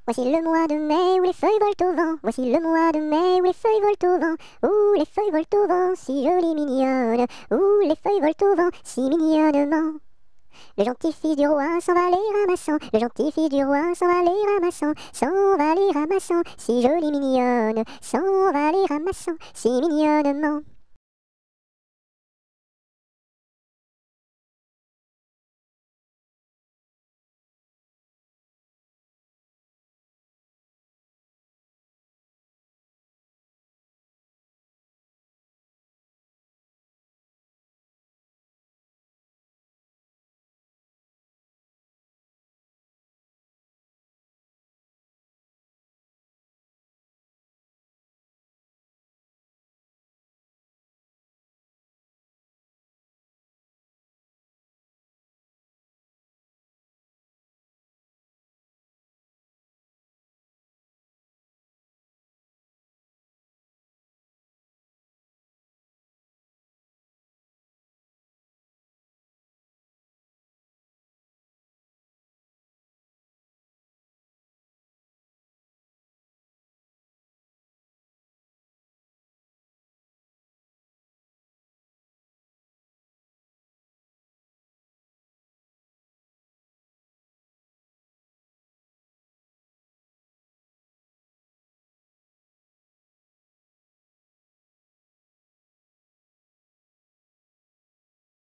Voici le mois de mai où les feuilles volent au vent. Voici le mois de mai où les feuilles volent au vent. Où les feuilles volent au vent, si jolies mignonnes. Où les feuilles volent au vent, si mignonnement. Le gentil fils du roi s'en va les ramassant. Le gentil fils du roi s'en va les ramassant. S'en va les ramassant, si jolie mignonne. S'en va les ramassant, si mignonnement.